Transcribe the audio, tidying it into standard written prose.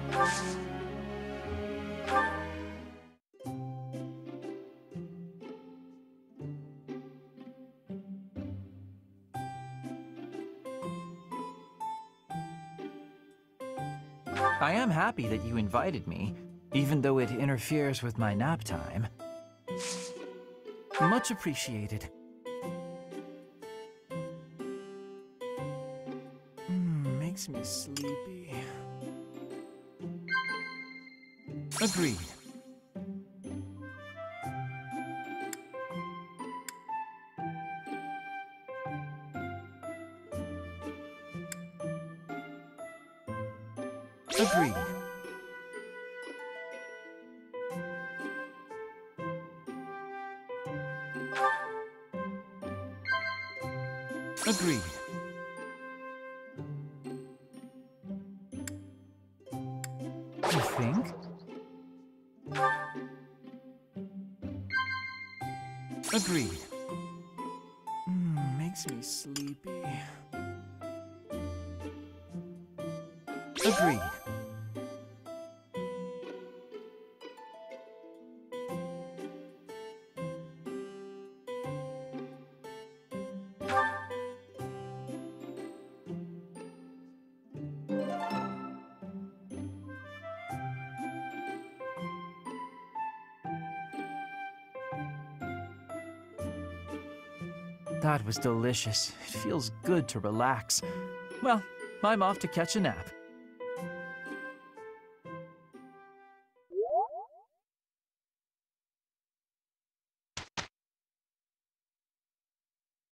I am happy that you invited me, even though it interferes with my nap time. Much appreciated. Makes me sleepy. Agreed. Agreed. Agreed. You think? Agreed. Makes me sleepy. Agreed. That was delicious. It feels good to relax. Well, I'm off to catch a nap.